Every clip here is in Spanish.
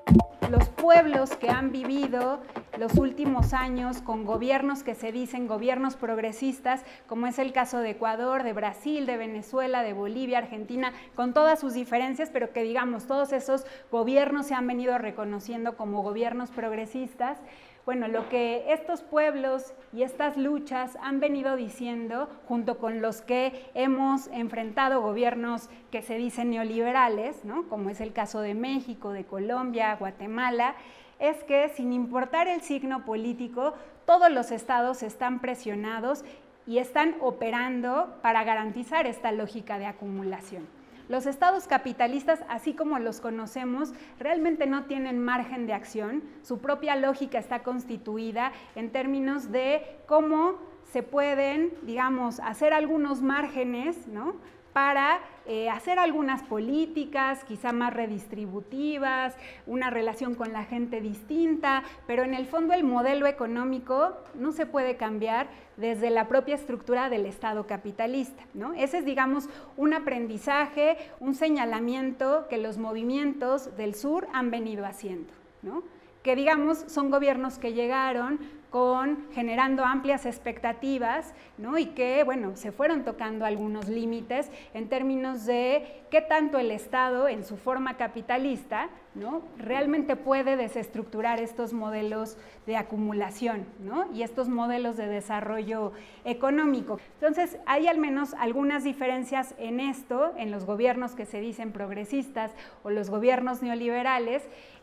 los pueblos que han vivido los últimos años con gobiernos que se dicen gobiernos progresistas, como es el caso de Ecuador, de Brasil, de Venezuela, de Bolivia, Argentina, con todas sus diferencias, pero que digamos todos esos gobiernos se han venido reconociendo como gobiernos progresistas. Bueno, lo que estos pueblos y estas luchas han venido diciendo, junto con los que hemos enfrentado gobiernos que se dicen neoliberales, ¿no?, como es el caso de México, de Colombia, Guatemala, es que sin importar el signo político, todos los estados están presionados y están operando para garantizar esta lógica de acumulación. Los estados capitalistas, así como los conocemos, realmente no tienen margen de acción. Su propia lógica está constituida en términos de cómo se pueden, digamos, hacer algunos márgenes, ¿no?, para hacer algunas políticas, quizá más redistributivas, una relación con la gente distinta, pero en el fondo el modelo económico no se puede cambiar desde la propia estructura del Estado capitalista, ¿no? Ese es, digamos, un aprendizaje, un señalamiento que los movimientos del sur han venido haciendo, ¿no?, que digamos son gobiernos que llegaron generando amplias expectativas, ¿no?, y que, bueno, se fueron tocando algunos límites en términos de qué tanto el Estado, en su forma capitalista, ¿no?, realmente puede desestructurar estos modelos de acumulación, ¿no?, y estos modelos de desarrollo económico. Entonces, hay al menos algunas diferencias en esto, en los gobiernos que se dicen progresistas o los gobiernos neoliberales,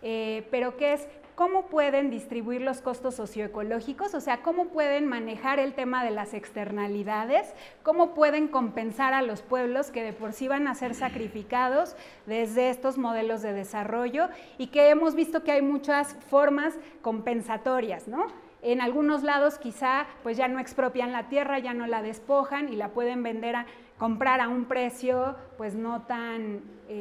pero que es cómo pueden distribuir los costos socioecológicos, o sea, cómo pueden manejar el tema de las externalidades, cómo pueden compensar a los pueblos que de por sí van a ser sacrificados desde estos modelos de desarrollo y que hemos visto que hay muchas formas compensatorias, ¿no? En algunos lados quizá pues ya no expropian la tierra, ya no la despojan y la pueden vender comprar a un precio pues no tan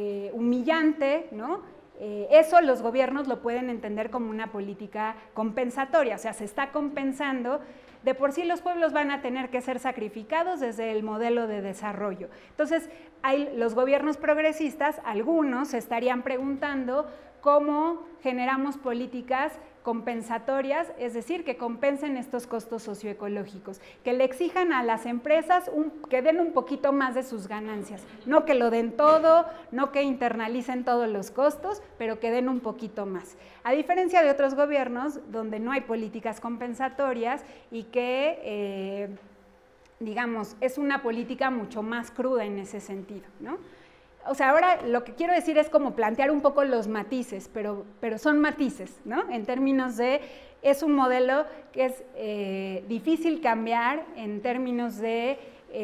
humillante, ¿no? Eso los gobiernos lo pueden entender como una política compensatoria, o sea, se está compensando. De por sí los pueblos van a tener que ser sacrificados desde el modelo de desarrollo. Entonces, los gobiernos progresistas, algunos se estarían preguntando cómo generamos políticas compensatorias, es decir, que compensen estos costos socioecológicos, que le exijan a las empresas que den un poquito más de sus ganancias, no que lo den todo, no que internalicen todos los costos, pero que den un poquito más. A diferencia de otros gobiernos donde no hay políticas compensatorias y que, digamos, es una política mucho más cruda en ese sentido, ¿no? O sea, ahora lo que quiero decir es como plantear un poco los matices, pero son matices, ¿no? En términos de, es un modelo que es difícil cambiar en términos de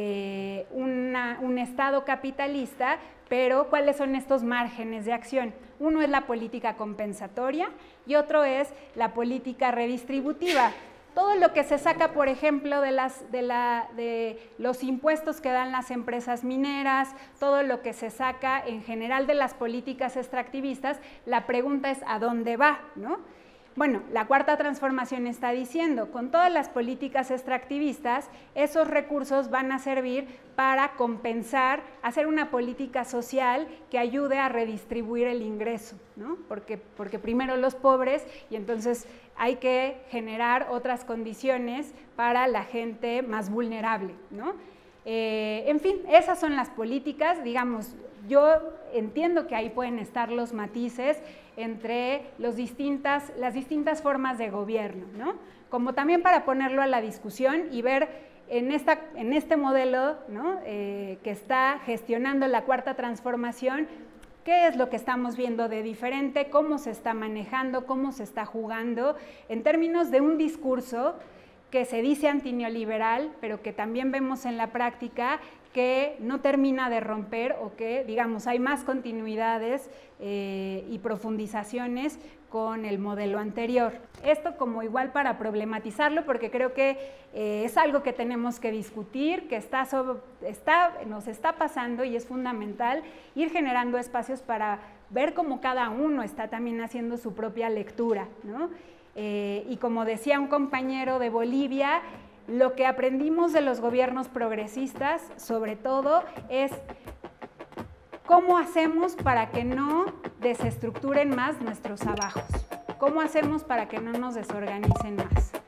un Estado capitalista, pero ¿cuáles son estos márgenes de acción? Uno es la política compensatoria y otro es la política redistributiva. Todo lo que se saca, por ejemplo, de los impuestos que dan las empresas mineras, todo lo que se saca en general de las políticas extractivistas, la pregunta es ¿a dónde va?, ¿no? Bueno, la Cuarta Transformación está diciendo, con todas las políticas extractivistas, esos recursos van a servir para compensar, hacer una política social que ayude a redistribuir el ingreso, ¿no? Porque primero los pobres y entonces hay que generar otras condiciones para la gente más vulnerable, ¿no? En fin, esas son las políticas, digamos, yo entiendo que ahí pueden estar los matices entre las distintas formas de gobierno, ¿no? Como también para ponerlo a la discusión y ver en este modelo, ¿no?, que está gestionando la Cuarta Transformación, qué es lo que estamos viendo de diferente, cómo se está manejando, cómo se está jugando, en términos de un discurso que se dice antineoliberal, pero que también vemos en la práctica que no termina de romper o que, digamos, hay más continuidades y profundizaciones con el modelo anterior. Esto como igual para problematizarlo, porque creo que es algo que tenemos que discutir, que nos está pasando y es fundamental ir generando espacios para ver cómo cada uno está también haciendo su propia lectura, ¿no? Y como decía un compañero de Bolivia, lo que aprendimos de los gobiernos progresistas, sobre todo, es ¿cómo hacemos para que no desestructuren más nuestros abajos? ¿Cómo hacemos para que no nos desorganicen más?